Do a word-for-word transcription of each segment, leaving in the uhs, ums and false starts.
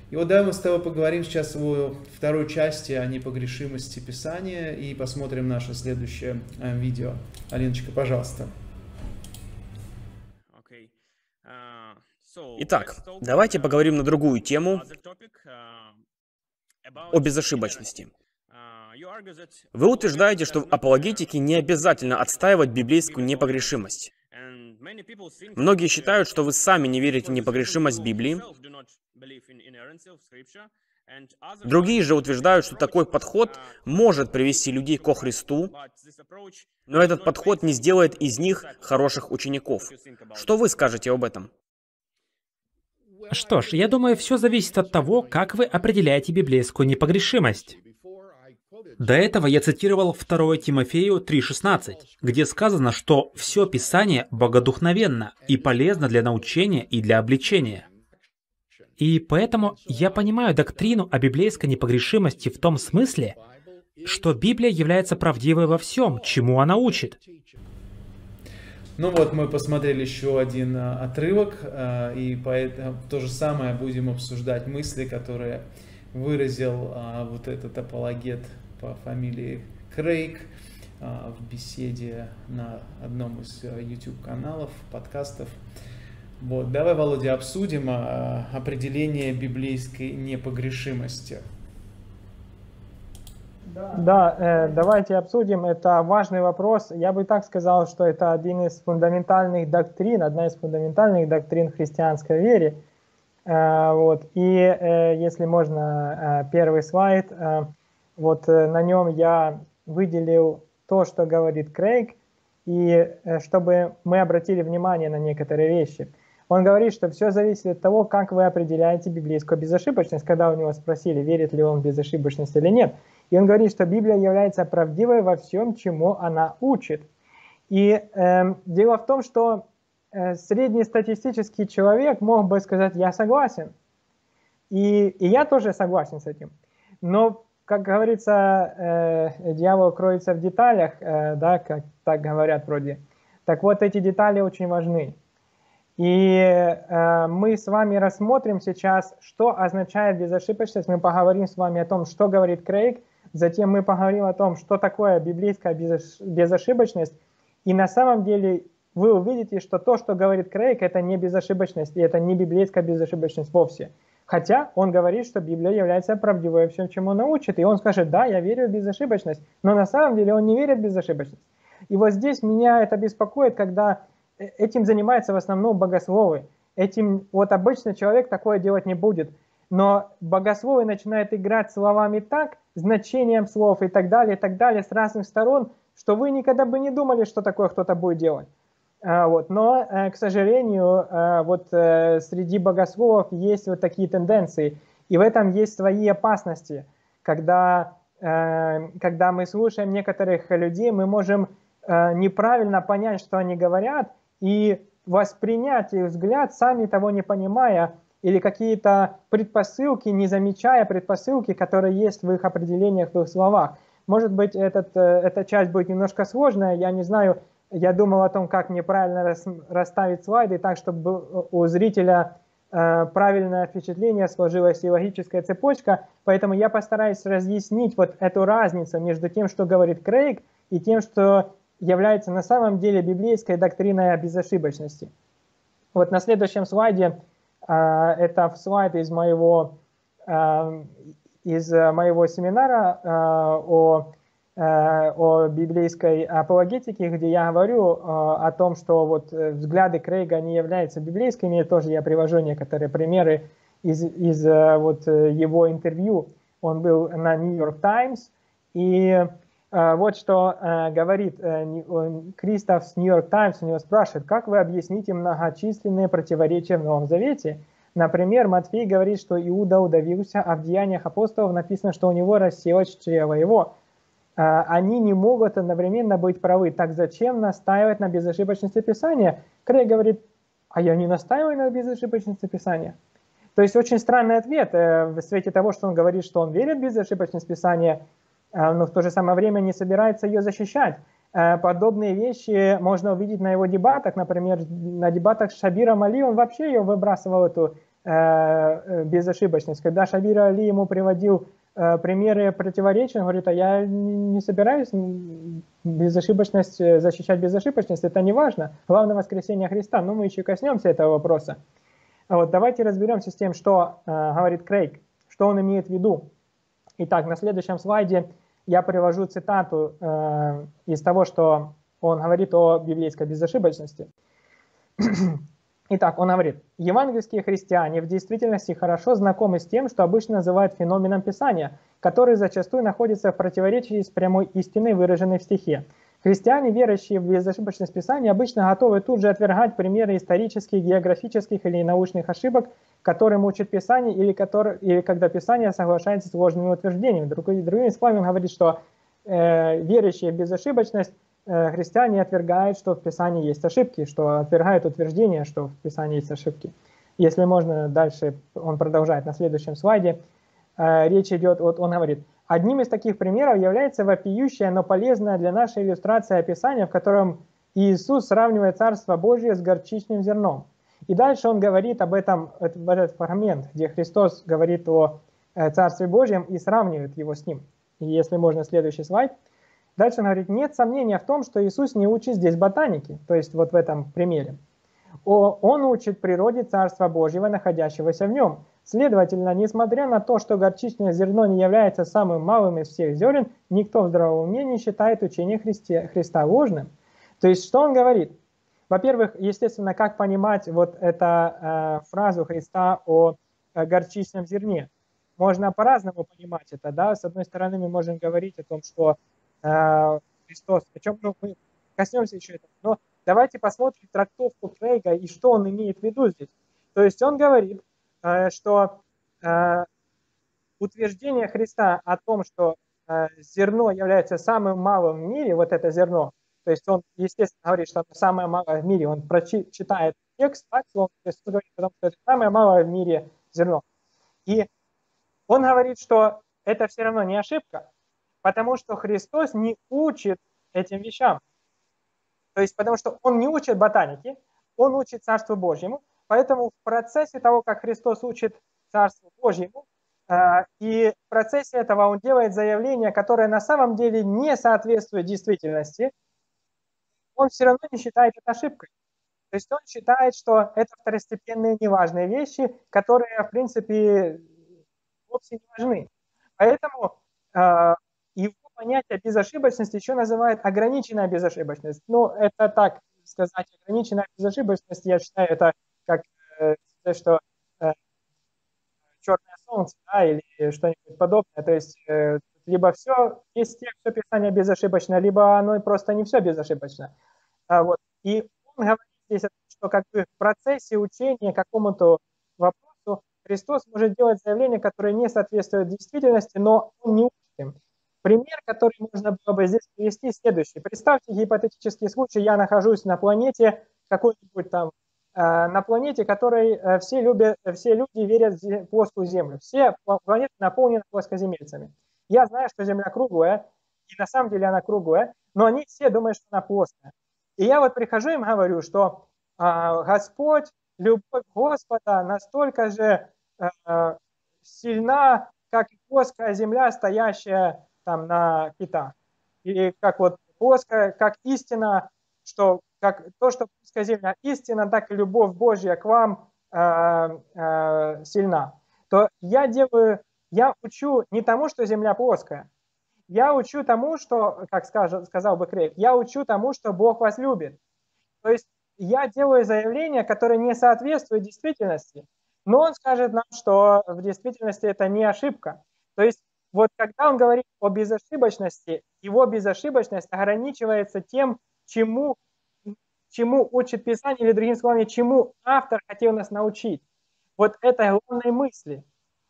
И вот давай мы с тобой поговорим сейчас о второй части, о непогрешимости Писания, и посмотрим наше следующее видео. Алиночка, пожалуйста. Итак, давайте поговорим на другую тему, о безошибочности. Вы утверждаете, что в апологетике не обязательно отстаивать библейскую непогрешимость. Многие считают, что вы сами не верите в непогрешимость Библии. Другие же утверждают, что такой подход может привести людей ко Христу, но этот подход не сделает из них хороших учеников. Что вы скажете об этом? Что ж, я думаю, все зависит от того, как вы определяете библейскую непогрешимость. До этого я цитировал второе Тимофею три шестнадцать, где сказано, что все Писание богодухновенно и полезно для научения и для обличения. И поэтому я понимаю доктрину о библейской непогрешимости в том смысле, что Библия является правдивой во всем, чему она учит. Ну вот, мы посмотрели еще один отрывок, и поэтому то же самое будем обсуждать мысли, которые выразил вот этот апологет по фамилии Крейг в беседе на одном из YouTube-каналов, подкастов. Вот, давай, Володя, обсудим определение библейской непогрешимости. Да, э, давайте обсудим. Это важный вопрос. Я бы так сказал, что это один из фундаментальных доктрин, одна из фундаментальных доктрин христианской веры. Э, вот. И э, если можно, э, первый слайд. Э, вот э, на нем я выделил то, что говорит Крейг, и э, чтобы мы обратили внимание на некоторые вещи. Он говорит, что все зависит от того, как вы определяете библейскую безошибочность, когда у него спросили, верит ли он в безошибочность или нет. И он говорит, что Библия является правдивой во всем, чему она учит. И э, дело в том, что э, среднестатистический человек мог бы сказать, я согласен. И, и я тоже согласен с этим. Но, как говорится, э, дьявол кроется в деталях, э, да, как так говорят вроде. Так вот, эти детали очень важны. И э, мы с вами рассмотрим сейчас, что означает безошибочность. Мы поговорим с вами о том, что говорит Крейг. Затем мы поговорим о том, что такое библейская безошибочность. И на самом деле вы увидите, что то, что говорит Крейг, это не безошибочность, и это не библейская безошибочность вовсе. Хотя он говорит, что Библия является правдивой во всем, чему она учит. И он скажет, да, я верю в безошибочность. Но на самом деле он не верит в безошибочность. И вот здесь меня это беспокоит, когда этим занимаются в основном богословы. Этим вот обычный человек такое делать не будет. Но богословы начинают играть словами так, значением слов и так далее, и так далее, с разных сторон, что вы никогда бы не думали, что такое кто-то будет делать. А, вот. Но, к сожалению, вот среди богословов есть вот такие тенденции. И в этом есть свои опасности. Когда, когда мы слушаем некоторых людей, мы можем неправильно понять, что они говорят, и воспринять их взгляд, сами того не понимая, или какие-то предпосылки, не замечая предпосылки, которые есть в их определениях, в их словах. Может быть, этот, эта часть будет немножко сложная, я не знаю, я думал о том, как мне правильно рас, расставить слайды, так, чтобы у зрителя э, правильное впечатление сложилась и логическая цепочка, поэтому я постараюсь разъяснить вот эту разницу между тем, что говорит Крейг, и тем, что является на самом деле библейской доктриной о безошибочности. Вот на следующем слайде, это слайд из моего, из моего семинара о, о библейской апологетике, где я говорю о том, что вот взгляды Крейга не являются библейскими. Тоже я привожу некоторые примеры из, из вот его интервью. Он был на New York Times, и вот что э, говорит э, Кристоф с New York Times, у него спрашивает, как вы объясните многочисленные противоречия в Новом Завете? Например, Матфей говорит, что Иуда удавился, а в Деяниях апостолов написано, что у него расселось чрево его. Э, они не могут одновременно быть правы. Так зачем настаивать на безошибочности Писания? Крейг говорит, а я не настаиваю на безошибочности Писания. То есть очень странный ответ э, в свете того, что он говорит, что он верит в безошибочность Писания, но в то же самое время не собирается ее защищать. Подобные вещи можно увидеть на его дебатах. Например, на дебатах с Шабиром Али он вообще ее выбрасывал, эту э, безошибочность. Когда Шабир Али ему приводил э, примеры противоречия, он говорит, а я не собираюсь безошибочность, защищать безошибочность, это не важно. Главное воскресение Христа, но мы еще коснемся этого вопроса. Вот, давайте разберемся с тем, что э, говорит Крейг, что он имеет в виду. Итак, на следующем слайде я привожу цитату э, из того, что он говорит о библейской безошибочности. Итак, он говорит, евангельские христиане в действительности хорошо знакомы с тем, что обычно называют феноменом Писания, который зачастую находится в противоречии с прямой истиной, выраженной в стихе. Христиане, верующие в безошибочность Писания, обычно готовы тут же отвергать примеры исторических, географических или научных ошибок, которым учит Писание, или, который, или когда Писание соглашается с ложными утверждениями. Другими, другими словами, он говорит, что э, верующие в безошибочность э, христиане отвергают, что в Писании есть ошибки, что отвергают утверждение, что в Писании есть ошибки. Если можно, дальше он продолжает на следующем слайде. Э, речь идет, вот он говорит, одним из таких примеров является вопиющая, но полезная для нашей иллюстрации описания, в котором Иисус сравнивает Царство Божие с горчичным зерном. И дальше он говорит об этом, в этот фрагмент, где Христос говорит о Царстве Божьем и сравнивает его с ним. И если можно, следующий слайд. Дальше он говорит, нет сомнения в том, что Иисус не учит здесь ботаники, то есть вот в этом примере. Он учит природе Царства Божьего, находящегося в нем. Следовательно, несмотря на то, что горчичное зерно не является самым малым из всех зерен, никто в здравом уме не считает учение Христе, Христа ложным. То есть, что он говорит? Во-первых, естественно, как понимать вот эту э, фразу Христа о э, горчичном зерне? Можно по-разному понимать это, да? С одной стороны, мы можем говорить о том, что э, Христос, причем ну, мы коснемся еще этого, но давайте посмотрим трактовку Крейга и что он имеет в виду здесь. То есть он говорит, э, что э, утверждение Христа о том, что э, зерно является самым малым в мире, вот это зерно, то есть он, естественно, говорит, что это самое малое в мире, он прочитает текст, так, словно, то есть он говорит, потому что это самое малое в мире зерно. И он говорит, что это все равно не ошибка, потому что Христос не учит этим вещам. То есть потому что он не учит ботанике, он учит Царству Божьему, поэтому в процессе того, как Христос учит Царству Божьему, э, и в процессе этого он делает заявление, которое на самом деле не соответствует действительности, он все равно не считает это ошибкой. То есть он считает, что это второстепенные неважные вещи, которые, в принципе, вовсе не важны. Поэтому э, его понятие безошибочности еще называют ограниченная безошибочность. Ну, это так сказать, ограниченная безошибочность, я считаю, это как э, что э, черное солнце, да, или что-нибудь подобное. То есть э, либо все, есть текст, все Писание безошибочно, либо оно просто не все безошибочно. А, вот. И он говорит здесь, что как бы в процессе учения какому-то вопросу Христос может делать заявления, которые не соответствуют действительности, но он не учит им. Пример, который можно было бы здесь привести, следующий. Представьте гипотетический случай, я нахожусь на планете, какой-нибудь там, э, на планете, которой э, все, любят, все люди верят в плоскую Землю. Все планеты наполнены плоскоземельцами. Я знаю, что Земля круглая, и на самом деле она круглая, но они все думают, что она плоская. И я вот прихожу им говорю, что э, Господь, любовь Господа настолько же э, сильна, как и плоская земля, стоящая там на китах. И как вот плоская, как истина, что как то, что плоская земля истина, так и любовь Божья к вам э, э, сильна. То я делаю, я учу не тому, что земля плоская. Я учу тому, что, как скажет, сказал бы Крейг, я учу тому, что Бог вас любит. То есть я делаю заявление, которое не соответствует действительности, но он скажет нам, что в действительности это не ошибка. То есть вот когда он говорит о безошибочности, его безошибочность ограничивается тем, чему, чему учит Писание, или другими словами, чему автор хотел нас научить. Вот это главные мысли.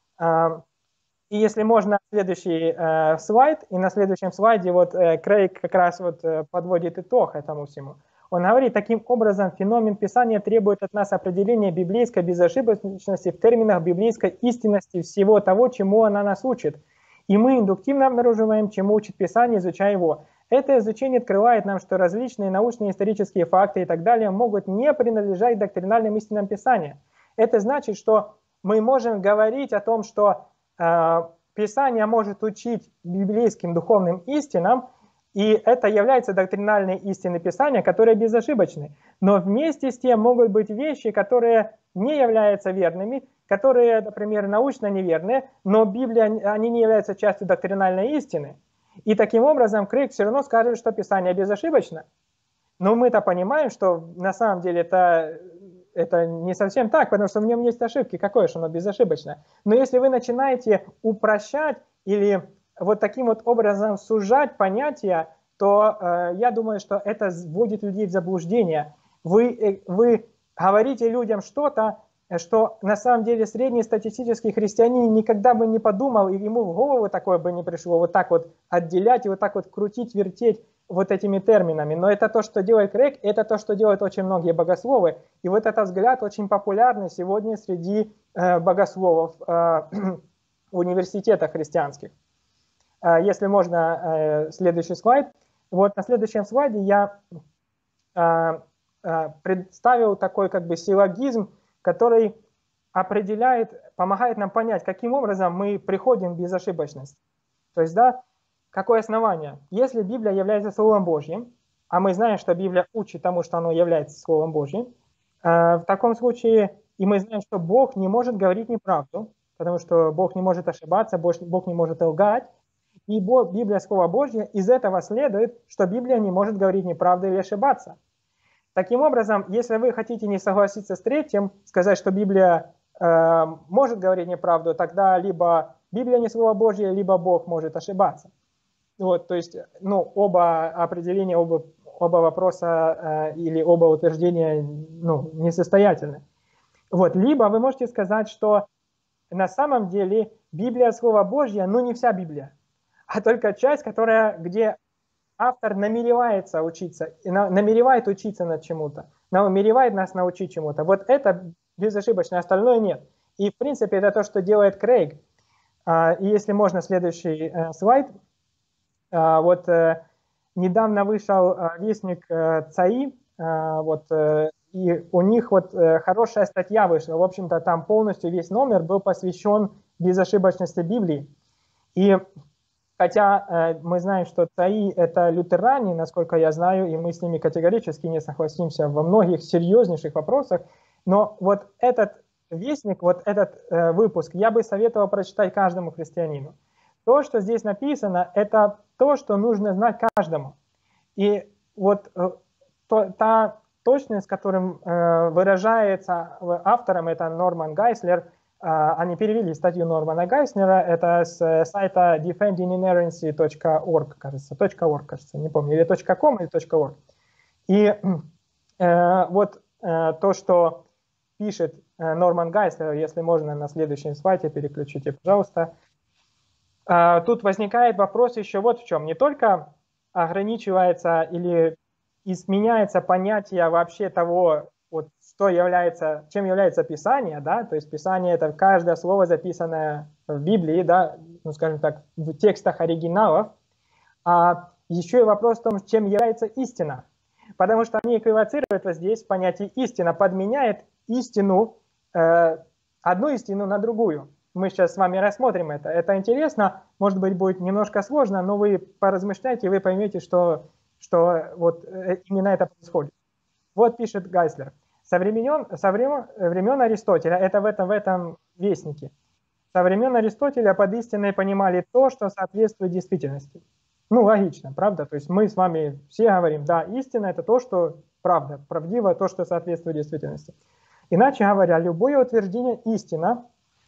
И если можно, следующий э, слайд, и на следующем слайде вот э, Крейг как раз вот э, подводит итог этому всему. Он говорит, таким образом, феномен Писания требует от нас определения библейской безошибочности в терминах библейской истинности всего того, чему она нас учит. И мы индуктивно обнаруживаем, чему учит Писание, изучая его. Это изучение открывает нам, что различные научные, исторические факты и так далее могут не принадлежать доктринальным истинам Писания. Это значит, что мы можем говорить о том, что э, Писание может учить библейским духовным истинам, и это является доктринальной истиной Писания, которые безошибочны. Но вместе с тем могут быть вещи, которые не являются верными, которые, например, научно неверные, но Библия, они не являются частью доктринальной истины. И таким образом Крейг все равно скажет, что Писание безошибочно. Но мы-то понимаем, что на самом деле это, это не совсем так, потому что в нем есть ошибки. Какое же оно безошибочно? Но если вы начинаете упрощать или вот таким вот образом сужать понятия, то э, я думаю, что это вводит людей в заблуждение. Вы, э, вы говорите людям что-то, что на самом деле среднестатистический христианин никогда бы не подумал, и ему в голову такое бы не пришло, вот так вот отделять и вот так вот крутить, вертеть вот этими терминами. Но это то, что делает Крейг, это то, что делают очень многие богословы. И вот этот взгляд очень популярный сегодня среди э, богословов э, в университетах христианских. Если можно, следующий слайд. Вот на следующем слайде я представил такой как бы силлогизм, который определяет, помогает нам понять, каким образом мы приходим в безошибочность. То есть, да, какое основание? Если Библия является Словом Божьим, а мы знаем, что Библия учит тому, что оно является Словом Божьим, в таком случае, и мы знаем, что Бог не может говорить неправду, потому что Бог не может ошибаться, Бог не может лгать, и Библия Слово Божье, из этого следует, что Библия не может говорить неправду или ошибаться. Таким образом, если вы хотите не согласиться с третьим, сказать, что Библия э, может говорить неправду, тогда либо Библия не Слово Божье, либо Бог может ошибаться. Вот, то есть, ну, оба определения, оба, оба вопроса э, или оба утверждения ну, несостоятельны. Вот, либо вы можете сказать, что на самом деле Библия Слово Божье, но не вся Библия, а только часть, которая, где автор намеревается учиться, намеревает учиться над чему-то, намеревает нас научить чему-то. Вот это безошибочно, остальное нет. И в принципе это то, что делает Крейг. И если можно, следующий слайд. Вот недавно вышел вестник ЦАИ, вот, и у них вот хорошая статья вышла. В общем-то там полностью весь номер был посвящен безошибочности Библии. И хотя э, мы знаем, что ЦАИ это лютеране, насколько я знаю, и мы с ними категорически не согласимся во многих серьезнейших вопросах, но вот этот вестник, вот этот э, выпуск я бы советовал прочитать каждому христианину. То, что здесь написано, это то, что нужно знать каждому. И вот э, то, та точность, с которым э, выражается автором, это Норман Гайслер. Они перевели статью Нормана Гайснера, это с сайта defending inerrancy точка орг, кажется, .org, кажется, не помню, или .com, или .org. И э, вот э, то, что пишет э, Норман Гайснер, если можно на следующем слайде, переключите, пожалуйста. Э, тут возникает вопрос еще вот в чем. Не только ограничивается или изменяется понятие вообще того, вот, что является, чем является Писание, да, то есть Писание это каждое слово, записанное в Библии, да, ну, скажем так, в текстах оригиналов, а еще и вопрос в том, чем является истина, потому что они эквивоцируют вот здесь понятие истина, подменяет истину, э, одну истину на другую. Мы сейчас с вами рассмотрим это. Это интересно, может быть, будет немножко сложно, но вы поразмышляйте, и вы поймете, что, что вот именно это происходит. Вот пишет Гайслер. Со времен, со времен, времен Аристотеля, это в этом, в этом вестнике, со времен Аристотеля под истиной понимали то, что соответствует действительности. Ну, логично, правда? То есть мы с вами все говорим, да, истина это то, что правда, правдиво, то, что соответствует действительности. Иначе говоря, любое утверждение истина,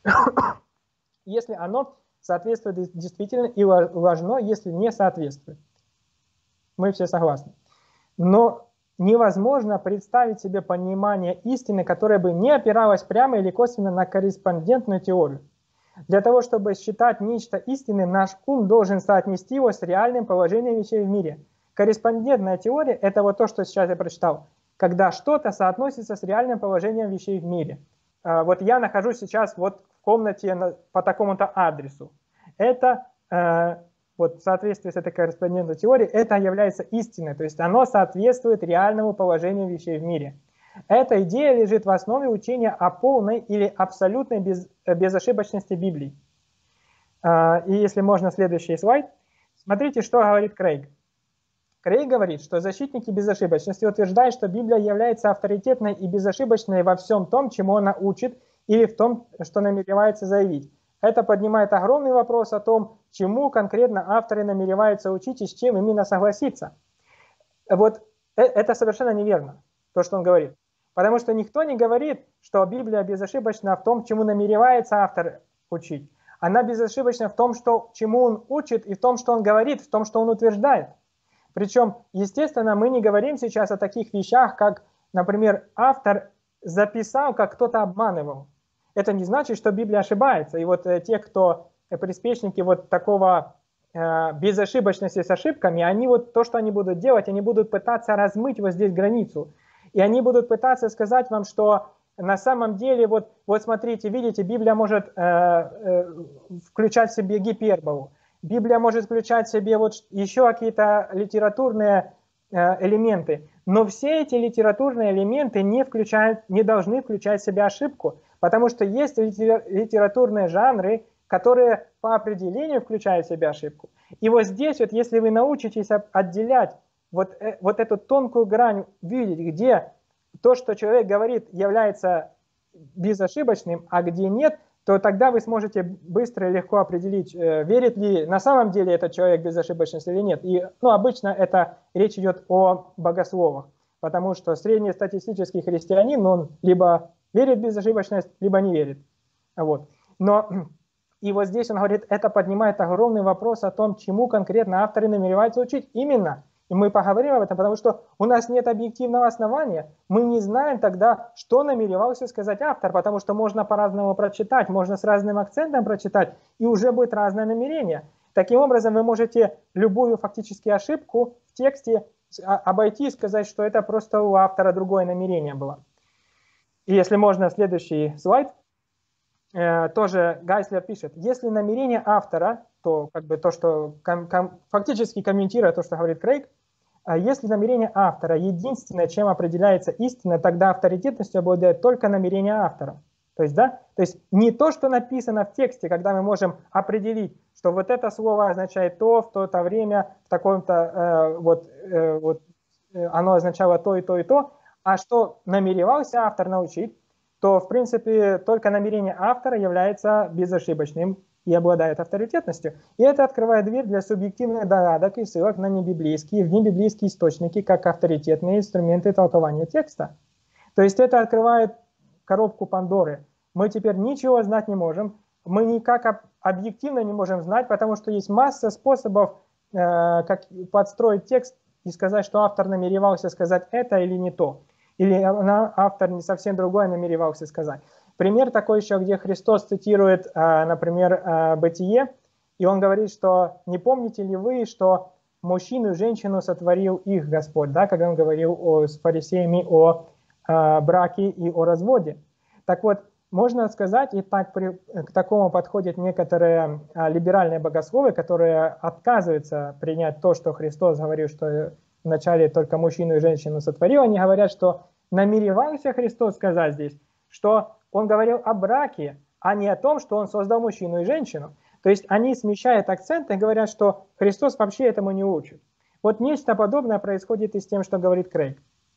если оно соответствует действительно, и ложно, если не соответствует. Мы все согласны. Но невозможно представить себе понимание истины, которое бы не опиралось прямо или косвенно на корреспондентную теорию. Для того, чтобы считать нечто истинным, наш ум должен соотнести его с реальным положением вещей в мире. Корреспондентная теория – это вот то, что сейчас я прочитал, когда что-то соотносится с реальным положением вещей в мире. Вот я нахожусь сейчас вот в комнате по такому-то адресу. Это вот в соответствии с этой корреспондентной теорией, это является истиной, то есть оно соответствует реальному положению вещей в мире. Эта идея лежит в основе учения о полной или абсолютной без, безошибочности Библии. И если можно, следующий слайд. Смотрите, что говорит Крейг. Крейг говорит, что защитники безошибочности утверждают, что Библия является авторитетной и безошибочной во всем том, чему она учит, или в том, что намеревается заявить. Это поднимает огромный вопрос о том, чему конкретно авторы намереваются учить и с чем именно согласиться. Вот это совершенно неверно, то, что он говорит. Потому что никто не говорит, что Библия безошибочна в том, чему намеревается автор учить. Она безошибочна в том, что, чему он учит, и в том, что он говорит, в том, что он утверждает. Причем, естественно, мы не говорим сейчас о таких вещах, как, например, автор записал, как кто-то обманывал. Это не значит, что Библия ошибается. И вот э, те, кто э, приспешники вот такого э, безошибочности с ошибками, они вот то, что они будут делать, они будут пытаться размыть вот здесь границу. И они будут пытаться сказать вам, что на самом деле, вот, вот смотрите, видите, Библия может э, э, включать в себе гиперболу. Библия может включать в себе вот еще какие-то литературные э, элементы. Но все эти литературные элементы не, включают, не должны включать в себя ошибку. Потому что есть литературные жанры, которые по определению включают в себя ошибку. И вот здесь, вот, если вы научитесь отделять вот, вот эту тонкую грань, видеть, где то, что человек говорит, является безошибочным, а где нет, то тогда вы сможете быстро и легко определить, верит ли на самом деле этот человек безошибочность или нет. И ну, обычно это речь идет о богословах, потому что среднестатистический христианин, он либо верит в безошибочность, либо не верит. Вот. Но и вот здесь он говорит, это поднимает огромный вопрос о том, чему конкретно авторы намереваются учить. Именно. И мы поговорим об этом, потому что у нас нет объективного основания. Мы не знаем тогда, что намеревался сказать автор, потому что можно по-разному прочитать, можно с разным акцентом прочитать, и уже будет разное намерение. Таким образом, вы можете любую фактически ошибку в тексте обойти и сказать, что это просто у автора другое намерение было. И если можно, следующий слайд. Э, тоже Гайслер пишет, если намерение автора, то как бы то, что ком, ком, фактически комментируя то, что говорит Крейг, э, если намерение автора единственное, чем определяется истина, тогда авторитетностью обладает только намерение автора. То есть, да, то есть не то, что написано в тексте, когда мы можем определить, что вот это слово означает то, в то-то время, в таком-то, э, вот, э, вот э, оно означало то и то и то, а что намеревался автор научить, то, в принципе, только намерение автора является безошибочным и обладает авторитетностью. И это открывает дверь для субъективных догадок и ссылок на небиблейские и внебиблейские источники как авторитетные инструменты толкования текста. То есть это открывает коробку Пандоры. Мы теперь ничего знать не можем, мы никак объективно не можем знать, потому что есть масса способов, э, как подстроить текст и сказать, что автор намеревался сказать это или не то. Или автор не совсем другое намеревался сказать. Пример такой еще, где Христос цитирует, например, Бытие, и он говорит, что не помните ли вы, что мужчину и женщину сотворил их Господь, да, когда он говорил о, с фарисеями о, о браке и о разводе. Так вот, можно сказать, и так при, к такому подходят некоторые либеральные богословы, которые отказываются принять то, что Христос говорил, что вначале только мужчину и женщину сотворил. Они говорят, что намеревался Христос сказать здесь, что он говорил о браке, а не о том, что он создал мужчину и женщину. То есть они смещают акцент и говорят, что Христос вообще этому не учит. Вот нечто подобное происходит и с тем, что говорит Крейг.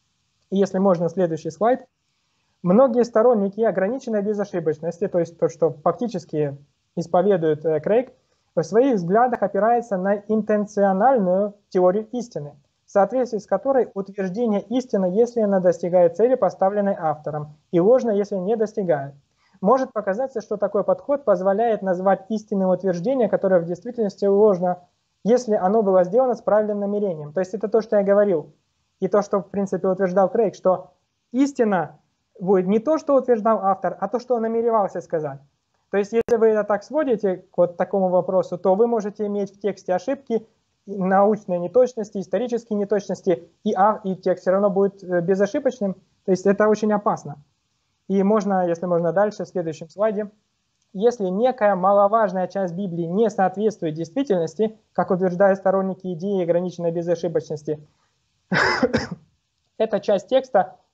И если можно, следующий слайд. Многие сторонники ограниченной безошибочности, то есть то, что фактически исповедует Крейг, в своих взглядах опирается на интенциональную теорию истины, в соответствии с которой утверждение истины, если она достигает цели, поставленной автором, и ложно, если не достигает. Может показаться, что такой подход позволяет назвать истинным утверждение, которое в действительности ложно, если оно было сделано с правильным намерением. То есть это то, что я говорил, и то, что в принципе утверждал Крейг, что истина будет не то, что утверждал автор, а то, что он намеревался сказать. То есть если вы это так сводите к вот такому вопросу, то вы можете иметь в тексте ошибки, научные неточности, исторические неточности, и, а, и текст все равно будет безошибочным. То есть это очень опасно. И можно, если можно дальше, в следующем слайде. Если некая маловажная часть Библии не соответствует действительности, как утверждают сторонники идеи ограниченной безошибочности, эта часть текста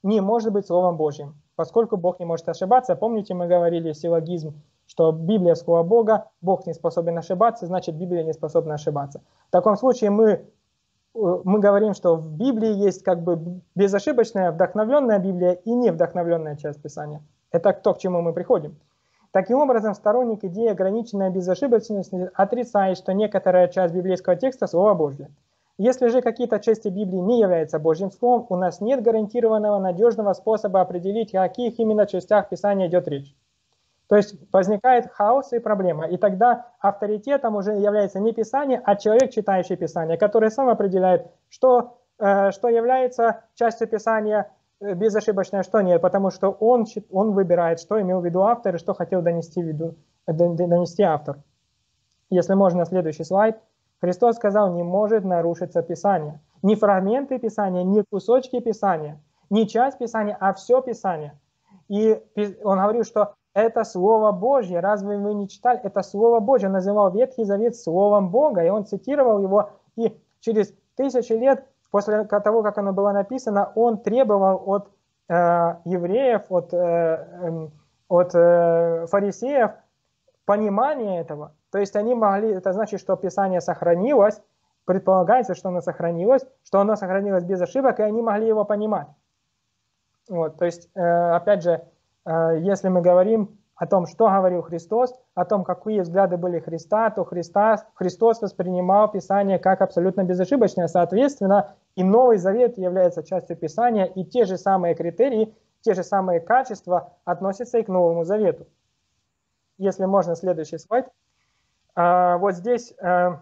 не может быть Словом Божьим, поскольку Бог не может ошибаться. Помните, мы говорили силлогизм, что Библия – Слово Бога, Бог не способен ошибаться, значит, Библия не способна ошибаться. В таком случае мы, мы говорим, что в Библии есть как бы безошибочная, вдохновленная Библия и невдохновленная часть Писания. Это то, к чему мы приходим. Таким образом, сторонник идеи ограниченной безошибочности отрицает, что некоторая часть библейского текста – Слово Божье. Если же какие-то части Библии не являются Божьим Словом, у нас нет гарантированного надежного способа определить, о каких именно частях Писания идет речь. То есть возникает хаос и проблема. И тогда авторитетом уже является не Писание, а человек, читающий Писание, который сам определяет, что, э, что является частью Писания безошибочной, а что нет, потому что он, он выбирает, что имел в виду автор и что хотел донести, в виду, донести автор. Если можно, следующий слайд. Христос сказал, не может нарушиться Писание. Не фрагменты Писания, не кусочки Писания, не часть Писания, а все Писание. И он говорил, что это Слово Божье. Разве вы не читали? Это Слово Божье. Он называл Ветхий Завет Словом Бога, и он цитировал его. И через тысячи лет после того, как оно было написано, он требовал от э, евреев, от, э, э, от э, фарисеев понимания этого. То есть они могли, это значит, что Писание сохранилось, предполагается, что оно сохранилось, что оно сохранилось без ошибок, и они могли его понимать. Вот, то есть, э, опять же, э, если мы говорим о том, что говорил Христос, о том, какие взгляды были Христа, то Христа, Христос воспринимал Писание как абсолютно безошибочное. Соответственно, и Новый Завет является частью Писания, и те же самые критерии, те же самые качества относятся и к Новому Завету. Если можно, следующий слайд. А, вот здесь а,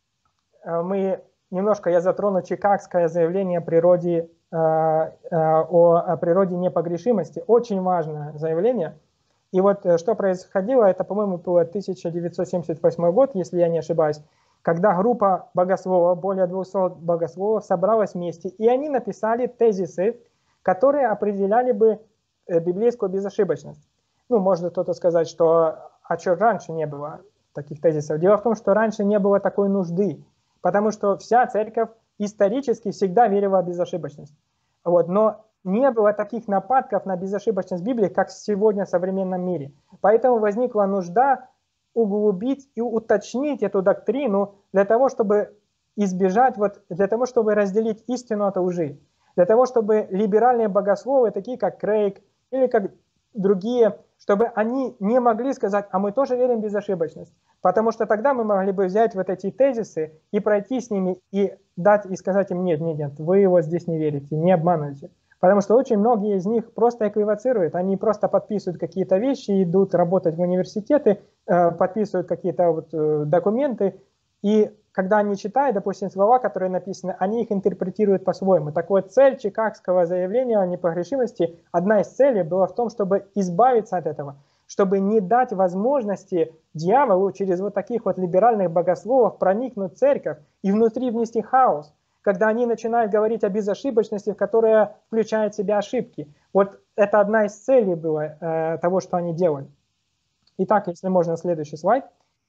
мы немножко, я затрону чикагское заявление о природе, а, а, о, о природе непогрешимости. Очень важное заявление. И вот что происходило, это, по-моему, было тысяча девятьсот семьдесят восьмой год, если я не ошибаюсь, когда группа богословов, более двухсот богословов, собралась вместе, и они написали тезисы, которые определяли бы библейскую безошибочность. Ну, может кто-то сказать, что а что раньше не было таких тезисов. Дело в том, что раньше не было такой нужды, потому что вся церковь исторически всегда верила в безошибочность. Вот, но не было таких нападков на безошибочность Библии, как сегодня в современном мире. Поэтому возникла нужда углубить и уточнить эту доктрину для того, чтобы избежать, вот, для того, чтобы разделить истину от лжи. Для того, чтобы либеральные богословы, такие как Крейг или как другие, чтобы они не могли сказать, а мы тоже верим в безошибочность. Потому что тогда мы могли бы взять вот эти тезисы и пройти с ними и дать, и сказать им, нет, нет, нет, вы его здесь не верите, не обманывайте. Потому что очень многие из них просто эквивоцируют, они просто подписывают какие-то вещи, идут работать в университеты, подписывают какие-то вот документы, и когда они читают, допустим, слова, которые написаны, они их интерпретируют по-своему. Так вот, цель чикагского заявления о непогрешимости, одна из целей была в том, чтобы избавиться от этого, чтобы не дать возможности дьяволу через вот таких вот либеральных богословов проникнуть в церковь и внутри внести хаос, когда они начинают говорить о безошибочности, которая включает в себя ошибки. Вот это одна из целей была э, того, что они делали. Итак, если можно, следующий слайд.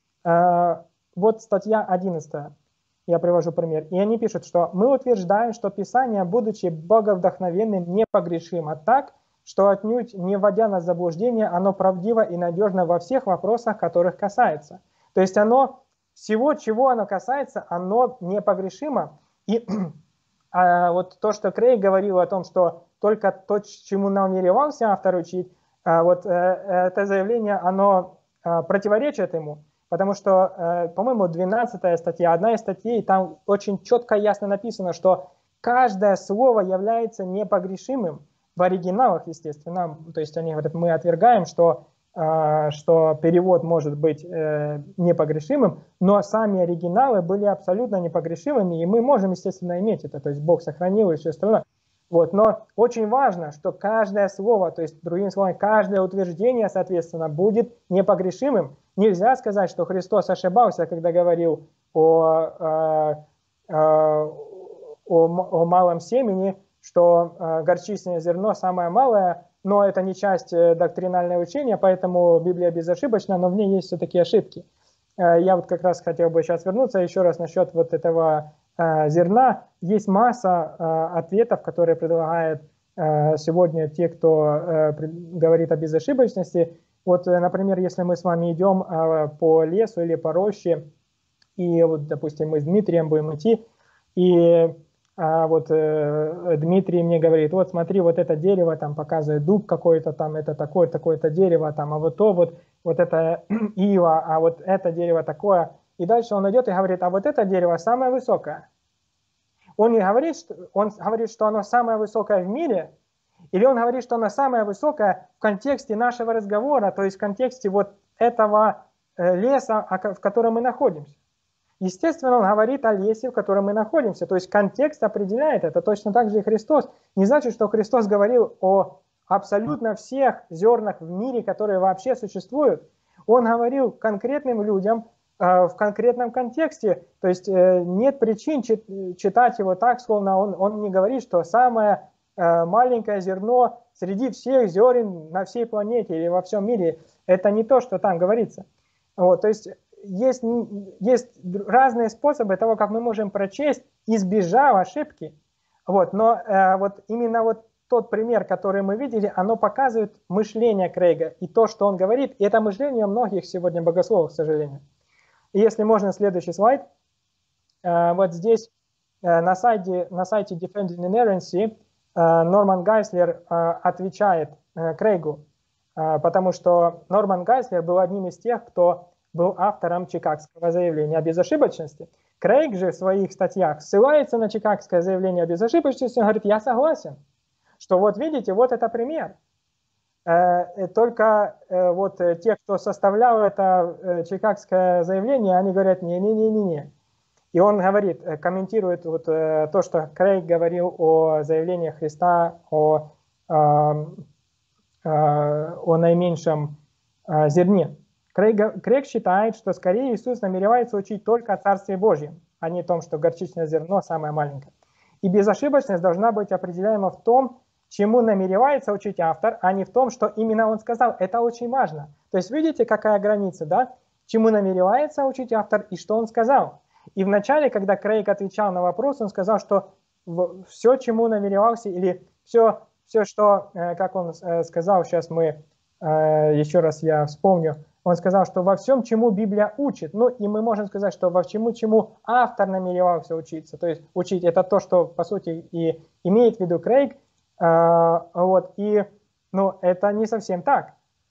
Э, вот статья одиннадцатая, я привожу пример. И они пишут, что мы утверждаем, что Писание, будучи боговдохновенным, непогрешимо так, что отнюдь не вводя нас в заблуждение, оно правдиво и надежно во всех вопросах, которых касается. То есть оно, всего, чего оно касается, оно непогрешимо. И а, вот то, что Крейг говорил о том, что только то, чему намеревался автор учить, а, вот э, это заявление, оно э, противоречит ему. Потому что, э, по-моему, двенадцатая статья, одна из статей, там очень четко и ясно написано, что каждое слово является непогрешимым. В оригиналах, естественно, то есть они говорят, мы отвергаем, что, э, что перевод может быть э, непогрешимым, но сами оригиналы были абсолютно непогрешимыми, и мы можем, естественно, иметь это, то есть Бог сохранил и все остальное. Вот, но очень важно, что каждое слово, то есть, другими словами, каждое утверждение, соответственно, будет непогрешимым. Нельзя сказать, что Христос ошибался, когда говорил о, э, э, о, о малом семени, что э, горчичное зерно самое малое, но это не часть э, доктринального учения, поэтому Библия безошибочна, но в ней есть все-таки ошибки. Э, я вот как раз хотел бы сейчас вернуться еще раз насчет вот этого э, зерна. Есть масса э, ответов, которые предлагает сегодня те, кто говорит о безошибочности. Вот, например, если мы с вами идем по лесу или по роще, и вот, допустим, мы с Дмитрием будем идти, и а вот э, Дмитрий мне говорит, вот смотри, вот это дерево, там показывает дуб какой-то, там это такое, такое-то дерево, там, а вот то вот, вот это ива, а вот это дерево такое. И дальше он идет и говорит, а вот это дерево самое высокое. Он не говорит, что, он говорит, что оно самое высокое в мире, или он говорит, что оно самое высокое в контексте нашего разговора, то есть в контексте вот этого э, леса, в котором мы находимся. Естественно, он говорит о лесе, в котором мы находимся. То есть контекст определяет это. Точно так же и Христос. Не значит, что Христос говорил о абсолютно всех зернах в мире, которые вообще существуют. Он говорил конкретным людям э, в конкретном контексте. То есть э, нет причин чит, читать его так, словно он, он не говорит, что самое э, маленькое зерно среди всех зерен на всей планете или во всем мире. Это не то, что там говорится. Вот, то есть Есть, есть разные способы того, как мы можем прочесть, избежав ошибки. Вот, но э, вот именно вот тот пример, который мы видели, оно показывает мышление Крейга и то, что он говорит. И это мышление многих сегодня богословов, к сожалению. И если можно, следующий слайд. Э, вот здесь э, на, сайте, на сайте Defending Inerrancy э, Норман Гайслер э, отвечает э, Крейгу, э, потому что Норман Гайслер был одним из тех, кто был автором Чикагского заявления о безошибочности. Крейг же в своих статьях ссылается на Чикагское заявление о безошибочности. Он говорит, я согласен, что вот видите, вот это пример. Только вот те, кто составлял это Чикагское заявление, они говорят, не-не-не-не-не. И он говорит, комментирует вот то, что Крейг говорил о заявлении Христа, о, о, о наименьшем зерне. Крейг, Крейг считает, что скорее Иисус намеревается учить только о Царстве Божьем, а не о том, что горчичное зерно самое маленькое. И безошибочность должна быть определяема в том, чему намеревается учить автор, а не в том, что именно он сказал. Это очень важно. То есть видите, какая граница, да? Чему намеревается учить автор и что он сказал. И вначале, когда Крейг отвечал на вопрос, он сказал, что все, чему намеревался, или все, все что, как он сказал, сейчас мы, еще раз я вспомню, он сказал, что во всем, чему Библия учит, ну и мы можем сказать, что во всему, чему автор намеревался учиться, то есть учить, это то, что по сути и имеет в виду Крейг, а, вот, и, ну, это не совсем так.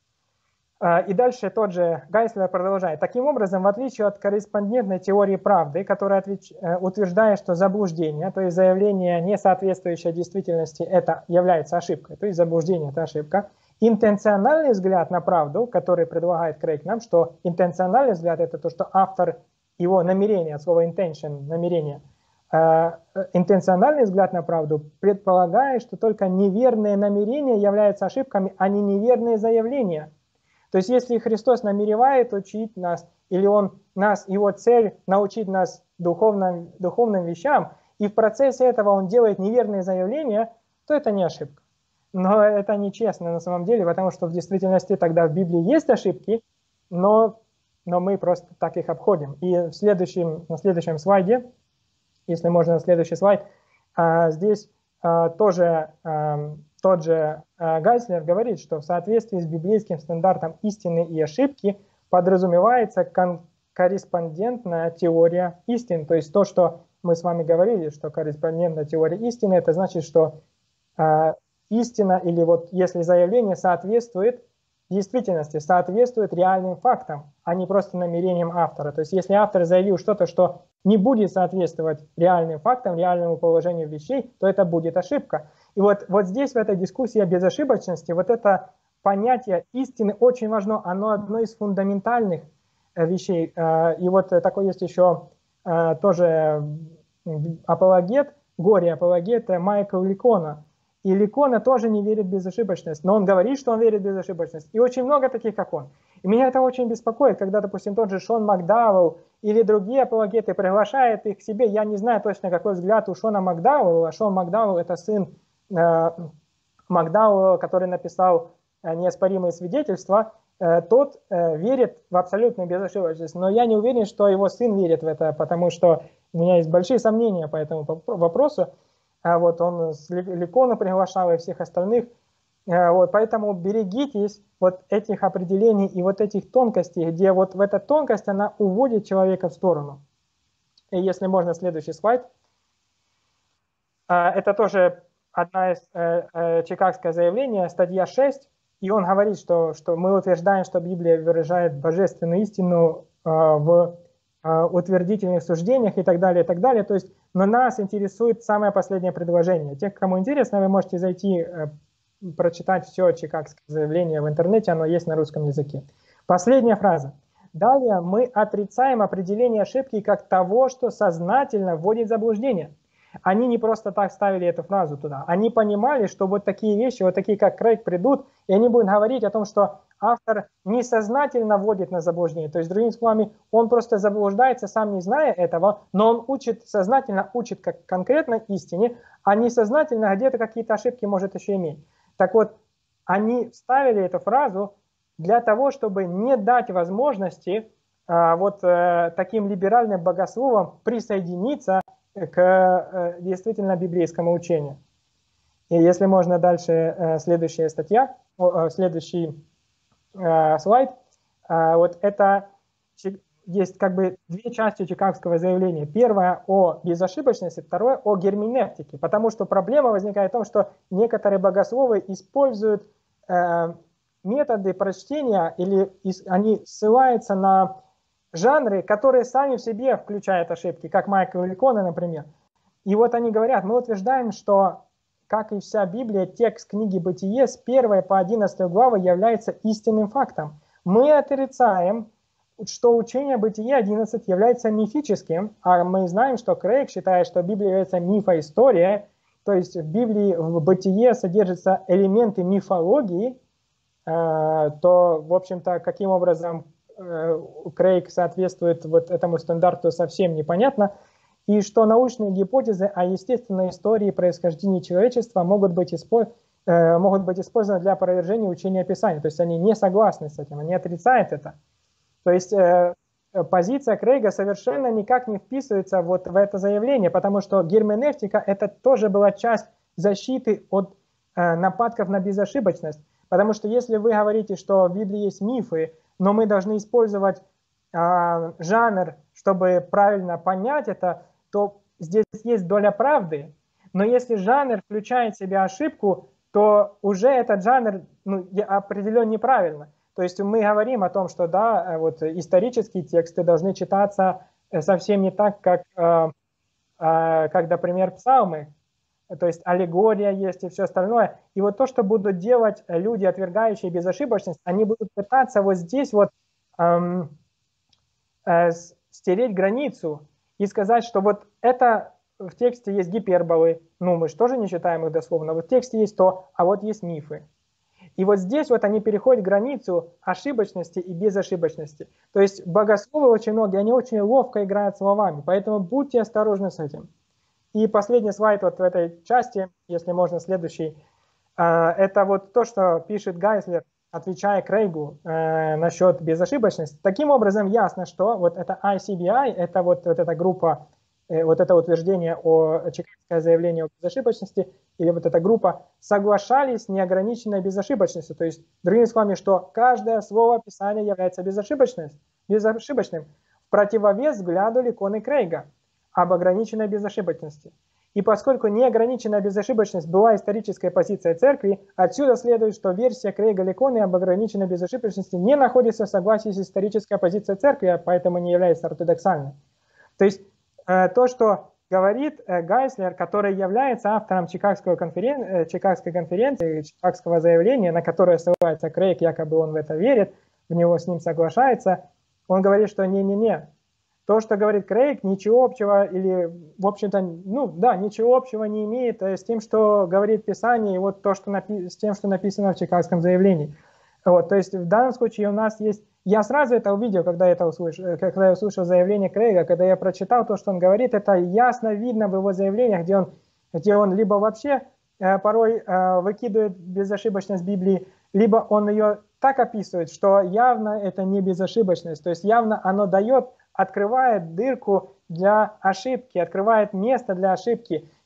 А, и дальше тот же Гайслер продолжает. Таким образом, в отличие от корреспондентной теории правды, которая отвеч... утверждает, что заблуждение, то есть заявление, не соответствующее действительности, это является ошибкой, то есть заблуждение – это ошибка, интенциональный взгляд на правду, который предлагает Крейг нам, что интенциональный взгляд – это то, что автор, его намерение, от слова intention, намерение, э, интенциональный взгляд на правду предполагает, что только неверные намерения являются ошибками, а не неверные заявления. То есть если Христос намеревает учить нас, или Он нас, Его цель научить нас духовным, духовным вещам, и в процессе этого Он делает неверные заявления, то это не ошибка. Но это нечестно на самом деле, потому что в действительности тогда в Библии есть ошибки, но, но мы просто так их обходим. И в следующем, на следующем слайде, если можно на следующий слайд, здесь тоже тот же Гайслер говорит, что в соответствии с библейским стандартом истины и ошибки подразумевается корреспондентная теория истин. То есть то, что мы с вами говорили, что корреспондентная теория истины, это значит, что истина, или вот если заявление соответствует действительности, соответствует реальным фактам, а не просто намерениям автора. То есть если автор заявил что-то, что не будет соответствовать реальным фактам, реальному положению вещей, то это будет ошибка. И вот, вот здесь, в этой дискуссии о безошибочности, вот это понятие истины очень важно, оно одно из фундаментальных вещей. И вот такой есть еще тоже апологет, горе-апологет Майкл Ликона. И Ликона тоже не верит в безошибочность, но он говорит, что он верит в безошибочность. И очень много таких, как он. И меня это очень беспокоит, когда, допустим, тот же Шон Макдауэлл или другие апологеты приглашают их к себе. Я не знаю точно, какой взгляд у Шона Макдауэлла. Шон Макдауэлл – это сын э, Макдауэлла, который написал э, «Неоспоримые свидетельства». Э, тот э, верит в абсолютную безошибочность, но я не уверен, что его сын верит в это, потому что у меня есть большие сомнения по этому вопросу. Вот он Ликона приглашал и всех остальных. Вот, поэтому берегитесь вот этих определений и вот этих тонкостей, где вот в эта тонкость, она уводит человека в сторону. И если можно, следующий слайд. Это тоже одна из Чикагское заявление, статья шесть, и он говорит, что, что мы утверждаем, что Библия выражает божественную истину в утвердительных суждениях и так далее, и так далее. То есть, но нас интересует самое последнее предложение. Тех, кому интересно, вы можете зайти, прочитать все Чикагское заявление в интернете, оно есть на русском языке. Последняя фраза. Далее мы отрицаем определение ошибки как того, что сознательно вводит в заблуждение. Они не просто так ставили эту фразу туда. Они понимали, что вот такие вещи, вот такие как Крейг, придут, и они будут говорить о том, что автор несознательно вводит на заблуждение. То есть, другими словами, он просто заблуждается, сам не зная этого, но он учит, сознательно учит как конкретно истине, а несознательно где-то какие-то ошибки может еще иметь. Так вот, они вставили эту фразу для того, чтобы не дать возможности а, вот а, таким либеральным богословам присоединиться к а, действительно библейскому учению. И если можно дальше, а, следующая статья, а, следующий а, слайд, а, вот это есть как бы две части Чикагского заявления. Первое о безошибочности, второе о герменевтике, потому что проблема возникает в том, что некоторые богословы используют э, методы прочтения, или они ссылаются на жанры, которые сами в себе включают ошибки, как Майкл Ликона, например. И вот они говорят, мы утверждаем, что, как и вся Библия, текст книги Бытие с первой по одиннадцатую главы является истинным фактом. Мы отрицаем, что учение Бытие одиннадцать является мифическим, а мы знаем, что Крейг считает, что Библия является мифоисторией, то есть в Библии, в Бытие содержатся элементы мифологии, то, в общем-то, каким образом Крейг соответствует вот этому стандарту, совсем непонятно, и что научные гипотезы о естественной истории происхождения человечества могут быть, испо... могут быть использованы для опровержения учения Писания. То есть они не согласны с этим, они отрицают это. То есть э, позиция Крейга совершенно никак не вписывается вот в это заявление, потому что герменевтика – это тоже была часть защиты от э, нападков на безошибочность. Потому что если вы говорите, что в Библии есть мифы, но мы должны использовать э, жанр, чтобы правильно понять это, то здесь есть доля правды. Но если жанр включает в себя ошибку, то уже этот жанр ну, определен неправильно. То есть мы говорим о том, что да, вот исторические тексты должны читаться совсем не так, как, э, э, как например, псалмы. То есть аллегория есть и все остальное. И вот то, что будут делать люди, отвергающие безошибочность, они будут пытаться вот здесь вот эм, э, стереть границу и сказать, что вот это в тексте есть гиперболы. Ну, мы же тоже не читаем их дословно. Вот в тексте есть то, а вот есть мифы. И вот здесь вот они переходят границу ошибочности и безошибочности. То есть богословы очень многие, они очень ловко играют словами, поэтому будьте осторожны с этим. И последний слайд вот в этой части, если можно следующий, это вот то, что пишет Гайслер, отвечая Крейгу насчет безошибочности. Таким образом ясно, что вот это ай си би ай, это вот, вот эта группа, вот это утверждение о Чикагское заявление о безошибочности, или вот эта группа соглашались с неограниченной безошибочностью. То есть, другими словами, что каждое слово Писания является безошибочным, безошибочным в противовес взгляду Ликона и Крейга об ограниченной безошибочности. И поскольку неограниченная безошибочность была исторической позицией церкви, отсюда следует, что версия Крейга Ликона об ограниченной безошибочности не находится в согласии с исторической позицией церкви, а поэтому не является ортодоксальной. То есть то, что говорит Гайслер, который является автором Чикагской конференции, Чикагской конференции, Чикагского заявления, на которое ссылается Крейг, якобы он в это верит, в него с ним соглашается, он говорит, что не-не-не, то, что говорит Крейг, ничего общего, или, в общем-то, ну да, ничего общего не имеет с тем, что говорит Писание, и вот то, что напи- с тем, что написано в Чикагском заявлении. Вот, то есть в данном случае у нас есть... Я сразу это увидел, когда, это услышал, когда я услышал заявление Крейга, когда я прочитал то, что он говорит, это ясно видно в его заявлениях, где он, где он либо вообще э, порой э, выкидывает безошибочность Библии, либо он ее так описывает, что явно это не безошибочность, то есть явно оно дает, открывает дырку для ошибки, открывает место для ошибки.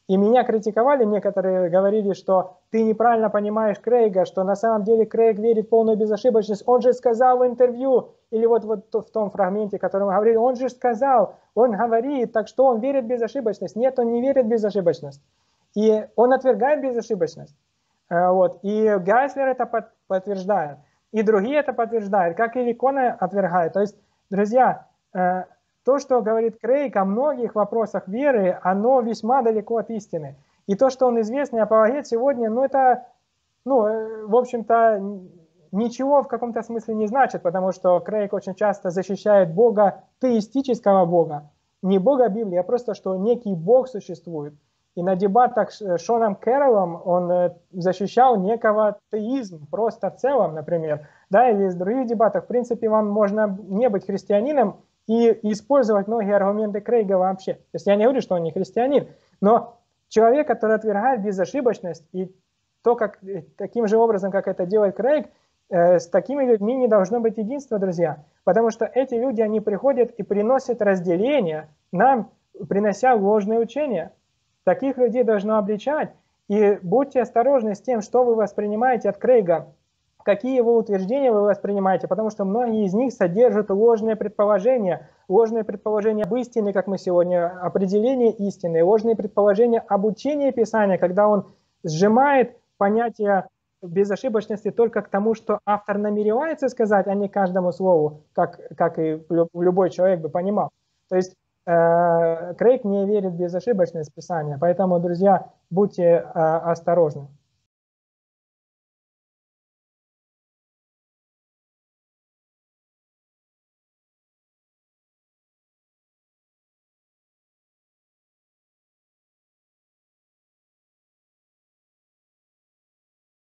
И меня критиковали, некоторые говорили, что ты неправильно понимаешь Крейга, что на самом деле Крейг верит в полную безошибочность. Он же сказал в интервью, или вот, вот в том фрагменте, о котором мы говорили, он же сказал, он говорит, так что он верит в безошибочность. Нет, он не верит в безошибочность. И он отвергает безошибочность. Вот. И Гайслер это подтверждает. И другие это подтверждают, как и Ликона отвергает. То есть, друзья, то, что говорит Крейг о многих вопросах веры, оно весьма далеко от истины. И то, что он известный апологет сегодня, ну это, ну, в общем-то, ничего в каком-то смысле не значит, потому что Крейг очень часто защищает Бога, теистического Бога. Не Бога Библии, а просто, что некий Бог существует. И на дебатах с Шоном Кэрроллом он защищал некого теизм, просто в целом, например. Да, или в других дебатах, в принципе, вам можно не быть христианином, и использовать многие аргументы Крейга вообще. То есть я не говорю, что он не христианин, но человек, который отвергает безошибочность, и то, как, таким же образом, как это делает Крейг, э, с такими людьми не должно быть единства, друзья. Потому что эти люди, они приходят и приносят разделение нам, принося ложные учения. Таких людей должно обличать. И будьте осторожны с тем, что вы воспринимаете от Крейга, какие его утверждения вы воспринимаете, потому что многие из них содержат ложные предположения, ложные предположения об истине, как мы сегодня, определение истины, ложные предположения об учении Писания, когда он сжимает понятие безошибочности только к тому, что автор намеревается сказать, а не каждому слову, как, как и любой человек бы понимал. То есть э, Крейг не верит в безошибочность Писания, поэтому, друзья, будьте э, осторожны.